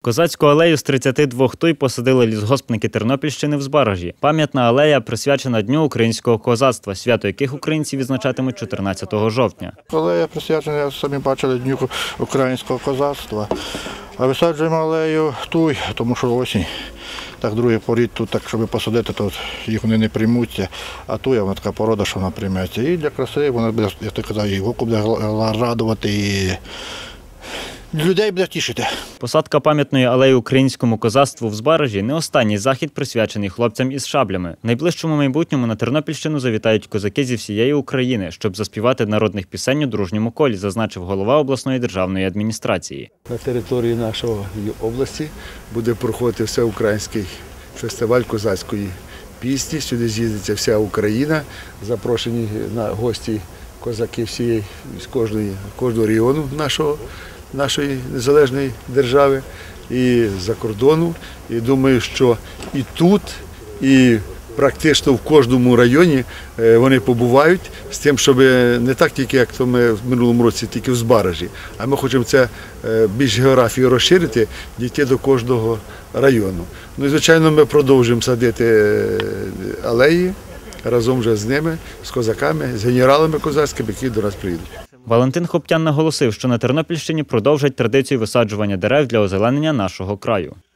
Козацьку алею з 32 туй посадили лісгоспники Тернопільщини в Збаражі. Пам'ятна алея присвячена Дню українського козацтва, свято яких українці відзначатимуть 14 жовтня. Алея присвячена, як самі бачили, Дню українського козацтва. А висаджуємо алею туй, тому що осінь. Так, другий порід тут, так, щоб посадити, то їх вони не приймуться. А туя, вона така порода, що вона прийметься. І для краси вона буде, як ти казав, і око буде радувати, і людей буде тішити. Посадка пам'ятної алеї українському козацтву в Збаражі – не останній захід, присвячений хлопцям із шаблями. В найближчому майбутньому на Тернопільщину завітають козаки зі всієї України, щоб заспівати народних пісень у дружньому колі, зазначив голова обласної державної адміністрації. На території нашої області буде проходити всеукраїнський фестиваль козацької пісні. Сюди з'їздиться вся Україна, запрошені на гості козаки всієї, з кожного регіону нашої незалежної держави і з-за кордону. І думаю, що і тут, і практично в кожному районі вони побувають з тим, щоб не так тільки, як то ми в минулому році, тільки в Збаражі, а ми хочемо це більш географію розширити, дійти до кожного району. Ну і, звичайно, ми продовжуємо садити алеї разом вже з ними, з козаками, з генералами козацькими, які до нас приїдуть. Валентин Хоптян наголосив, що на Тернопільщині продовжать традицію висаджування дерев для озеленення нашого краю.